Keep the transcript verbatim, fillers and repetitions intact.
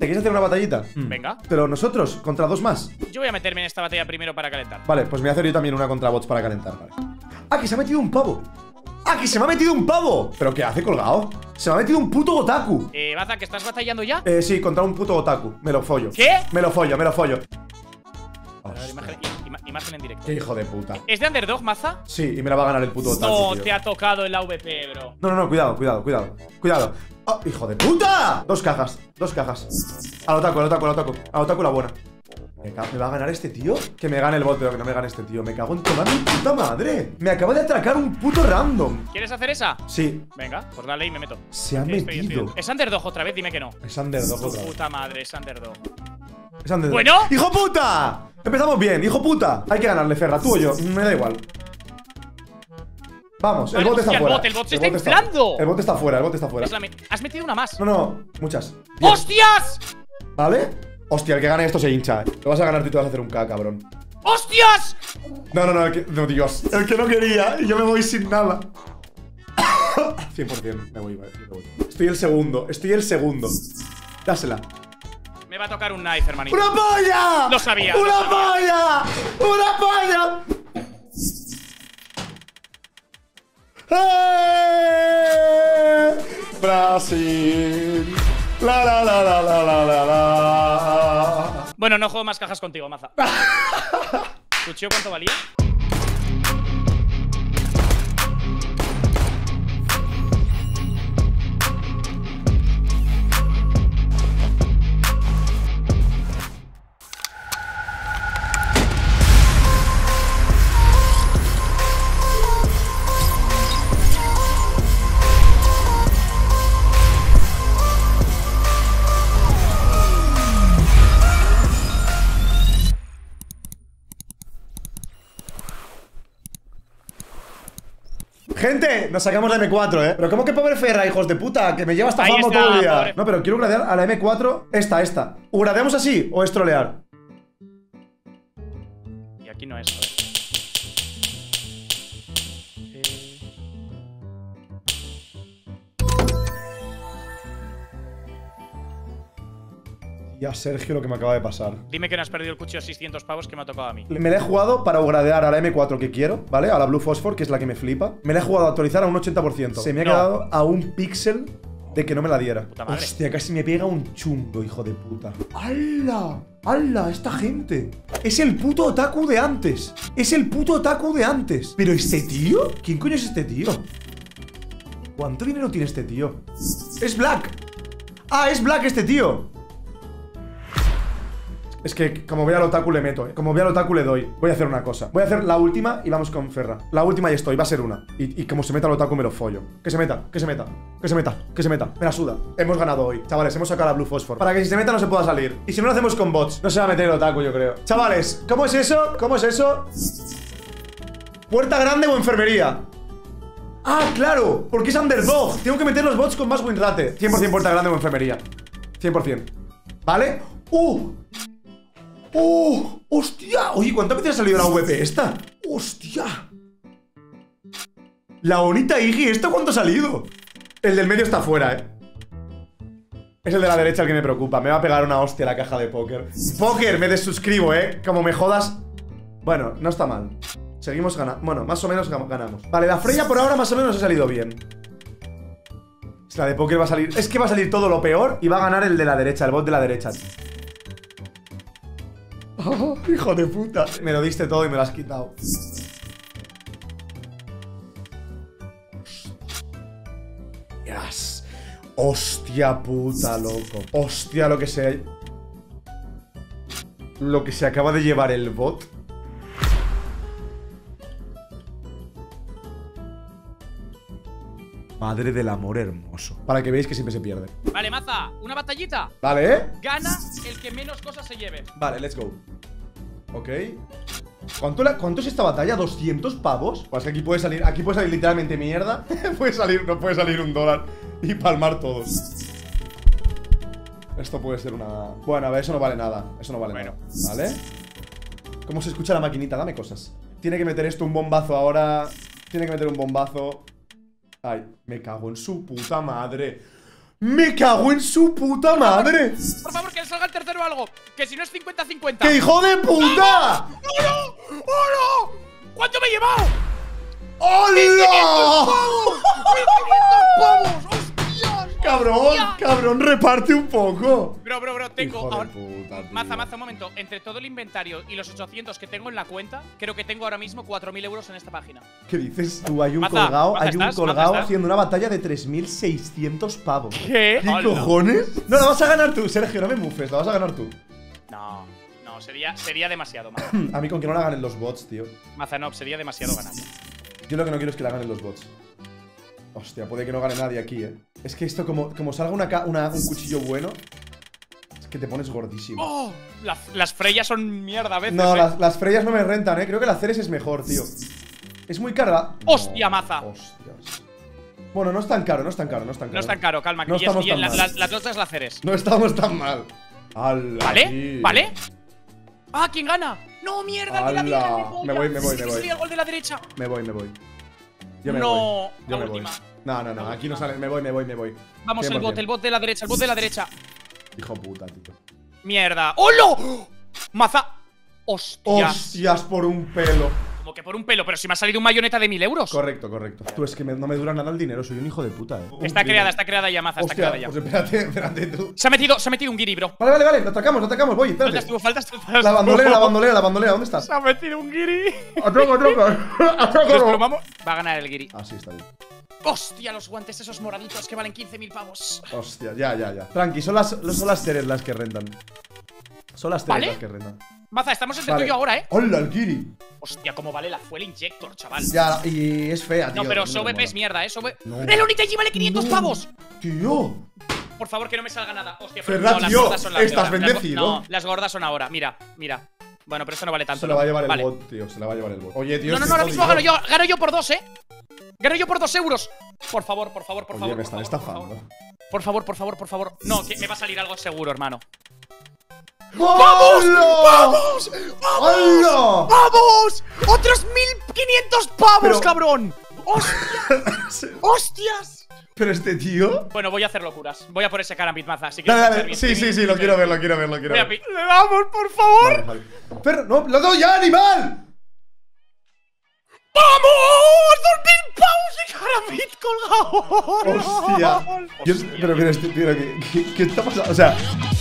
¿Te quieres hacer una batallita? Mm. Venga. Pero nosotros, contra dos más. Yo voy a meterme en esta batalla primero para calentar. Vale, pues me voy a hacer yo también una contra bots para calentar, vale. ¡Ah, que se ha metido un pavo! ¡Ah, que se me ha metido un pavo! ¿Pero qué hace colgado? Se me ha metido un puto otaku. Eh, Baza, ¿que estás batallando ya? Eh, sí, contra un puto otaku. Me lo follo. ¿Qué? Me lo follo, me lo follo. A ver, imagen, ima, imagen en directo. Qué hijo de puta. ¿Es de Underdog, Maza? Sí, y me la va a ganar el puto otaku, No, tío. te ha tocado el A V P, bro. No, no, no, cuidado, cuidado, cuidado. Cuidado. ¡Oh, hijo de puta! Dos cajas, dos cajas. Al otaku, al otaku, al otaku. Al otaku la buena. ¿Me, ¿Me va a ganar este tío? Que me gane el bot, pero que no me gane este tío. Me cago en tomar mi puta madre. Me acaba de atracar un puto random. ¿Quieres hacer esa? Sí. Venga, pues dale y me meto. Se ha Estoy, estoy, metido. estoy. ¿Es Underdog otra vez? Dime que no. Es Underdog otra vez. Puta madre, es Underdog. Es Underdog. ¿Bueno? ¡Hijo puta! Empezamos bien, hijo puta. Hay que ganarle, Ferra, tú o yo. Me da igual. Vamos, Vale, el bot está hostia, el fuera. bot, el bot se está inflando. El bot está fuera, el bot está fuera. Es la me- Has metido una más. No, no, muchas. Diez. ¡Hostias! ¿Vale? Hostia, el que gane esto se hincha, eh. Lo vas a ganar tú y te vas a hacer un K, cabrón. ¡Hostias! No, no, no, el que, no, Dios. El que no quería y yo me voy sin nada. cien por cien, me voy, vale, me voy. Estoy el segundo, estoy el segundo. Dásela. Me va a tocar un knife, hermanito. ¡Una polla! Lo sabía. ¡Una lo sabía. polla! ¡Una polla! ¡Eh! Brasil. La la la la la la la la. Bueno, no juego más cajas contigo, Maza. ¿Cuchillo cuánto valía? Gente, nos sacamos la eme cuatro, ¿eh? Pero ¿cómo que pobre Ferra, hijos de puta? Que me lleva hasta Ahí famo está, todo el día. pobre. No, pero quiero gradear a la eme cuatro. Esta, esta. ¿O gradeamos así o es trolear? Y aquí no es, joder. Eh... Ya, Sergio, lo que me acaba de pasar. Dime que no has perdido el cuchillo seiscientos pavos que me ha tocado a mí. Me la he jugado para gradear a la eme cuatro que quiero, ¿vale? A la Blue Phosphor, que es la que me flipa. Me la he jugado a actualizar a un ochenta por ciento. Se me ha No. quedado a un píxel de que no me la diera. Puta madre. Hostia, casi me pega un chungo, hijo de puta. ¡Hala! ¡Hala! Esta gente. Es el puto otaku de antes. Es el puto otaku de antes. ¿Pero este tío? ¿Quién coño es este tío? ¿Cuánto dinero tiene este tío? ¡Es Black! ¡Ah, es Black este tío! Es que como vea al otaku le meto, ¿eh? Como vea al otaku le doy. Voy a hacer una cosa. Voy a hacer la última y vamos con Ferra. La última y estoy, va a ser una. Y, y como se meta al otaku me lo follo. Que se meta, que se meta, que se meta, que se meta. Me la suda. Hemos ganado hoy. Chavales, hemos sacado la Blue Phosphor. Para que si se meta no se pueda salir. Y si no lo hacemos con bots, no se va a meter el otaku, yo creo. Chavales, ¿cómo es eso? ¿Cómo es eso? ¿Puerta grande o enfermería? ¡Ah, claro! Porque es Underdog. Tengo que meter los bots con más win rate. cien por cien puerta grande o enfermería. cien por cien. ¿Vale? ¡Uh! ¡Oh! ¡Hostia! Oye, ¿cuántas veces ha salido la V P esta? ¡Hostia! La bonita Iggy, ¿esta cuánto ha salido? El del medio está fuera, eh. Es el de la derecha el que me preocupa. Me va a pegar una hostia la caja de póker. Póker, me desuscribo, eh. Como me jodas. Bueno, no está mal. Seguimos ganando. Bueno, más o menos ganamos. Vale, la Freya por ahora más o menos ha salido bien. La de póker va a salir. Es que va a salir todo lo peor y va a ganar el de la derecha, el bot de la derecha. Oh, hijo de puta. Me lo diste todo y me lo has quitado. Hostias. Hostia puta, loco. Hostia, lo que se... Lo que se acaba de llevar el bot. Madre del amor hermoso. Para que veáis que siempre se pierde. Vale, Maza, una batallita. Vale, ¿eh? Gana el que menos cosas se lleve. Vale, let's go. Ok. ¿Cuánto, la, ¿Cuánto es esta batalla? ¿doscientos pavos? Pues que aquí puede salir, aquí puede salir literalmente mierda. Puede salir, no puede salir un dólar y palmar todos. Esto puede ser una... Bueno, a ver, eso no vale nada. Eso no vale bueno. nada. ¿Vale? ¿Cómo se escucha la maquinita? Dame cosas. Tiene que meter esto un bombazo ahora. Tiene que meter un bombazo. Ay, me cago en su puta madre. Me cago en su puta madre. Por favor, que le salga el tercero o algo. Que si no es cincuenta cincuenta. ¡Qué hijo de puta! ¡Oh, no! ¡Oh, no! ¿Cuánto me he llevado? ¡Hola! ¡mil quinientos pavos! ¡Hostias! Cabrón, ¡Hostia! cabrón, reparte un poco. Bro, bro, bro, tengo Hijo de ahora… puta, tío. Maza, maza, un momento. Entre todo el inventario y los ochocientos que tengo en la cuenta, creo que tengo ahora mismo cuatro mil euros en esta página. ¿Qué dices? Tú, hay un Maza, colgado, Maza, hay un ¿estás? colgado Maza, ¿estás? haciendo una batalla de tres mil seiscientos pavos. ¿Qué? ¿Qué Hola. cojones? No, la vas a ganar tú, Sergio, no me mufes, la vas a ganar tú. No, no, sería, sería demasiado, Maza. A mí con que no la ganen los bots, tío. Maza, no, sería demasiado ganar. Yo lo que no quiero es que la ganen los bots. Hostia, puede que no gane nadie aquí, eh. Es que esto, como, como salga una, ca- una- un cuchillo bueno, es que te pones gordísimo. ¡Oh! Las, las Freyas son mierda a veces. No, eh. las, las Freyas no me rentan, eh. Creo que la Ceres es mejor, tío. Es muy cara. ¡Hostia, No, maza! Hostias. Bueno, no es tan caro, no es tan caro, no es tan caro. No es tan caro, calma. No que estamos y tan la, mal. la, las otras la Ceres. No estamos tan mal. Ala, ¿Vale? tío. ¿Vale? ¡Ah! ¿Quién gana? ¡No, mierda! ¡Que la Ala. diga, polla! Me voy, me voy, Es me que voy. sería el gol de la derecha. Me voy, me voy. Yo me No, voy. Yo la me última. voy. No, no, no, La aquí no última. sale. Me voy, me voy, me voy. Vamos, el cien por bot, cien. el bot de la derecha, el bot de la derecha. Hijo puta, tío. ¡Mierda! ¡Holo! ¡Maza! ¡Hostias! Hostias por un pelo. Como que por un pelo, pero si me ha salido un mayoneta de mil euros. Correcto, correcto. Tú, es que me- no me dura nada el dinero, soy un hijo de puta, eh. Está creada, está creada ya, Maza, está Hostia, creada ya. pues espérate, espérate tú. Se ha metido, se ha metido un guiri, bro. Vale, vale, vale, lo atacamos, lo atacamos, voy, Faltas espérate. tú, faltas tú. La bandolera, la bandolera, la bandolera, ¿dónde estás? Se ha metido un guiri. Atraco, atraco, Nos atraco. plomamos. Va a ganar el guiri. Ah, sí, está bien. ¡Hostia! Los guantes esos moraditos que valen quince mil pavos. Hostia, ya, ya, ya. Tranqui, son las, son las Ceres las que rentan. Son las Ceres ¿Vale? las que rentan. Maza, estamos entre Vale. tú y yo ahora, ¿eh? ¡Hola, el Kiri! Hostia, cómo vale la fuel injector, chaval. Ya, y es fea, tío. No, pero me su O V P es mola. mierda, ¿eh? Su O V P… No. ¡El Unitaiji vale quinientos No. pavos! Tío. Por favor, que no me salga nada. Hostia, pero Ferrat, no, las tío, gordas son las estás de ahora. Las go- bendecido. No, las gordas son ahora. Mira, mira. Bueno, pero esto no vale tanto. Se lo va a llevar Vale. el bot, tío. Se la va a llevar el bot. Oye, tío. No, no, estoy no, ahora mismo gano jodido. yo. Gano yo por dos, ¿eh? Gano yo por dos euros. Por favor, por favor, por Oye, favor. me por están favor, por estafando. favor. Por favor, por favor, por favor. No, que me va a salir algo seguro, hermano. ¡Vamos! ¡Vamos! ¡Hola! ¡Vamos! ¡Otros mil quinientos pavos, Pero- cabrón! ¡Hostias! ¡Hostias! Pero este tío. Bueno, voy a hacer locuras. Voy a por ese Karambit, Maza. Así que Dale, dale. Sí, sí, sí, lo quiero ver, lo quiero ver, lo quiero Voy a ver. pi- ¡Le damos, por favor! Vale, vale. Pero, no, lo doy ya, animal. ¡Vamos! ¡Dos mil pavos de Karambit colgado! Hostia. Yo- pero, pero, este, pero, ¿qué, qué, qué está pasando? O sea.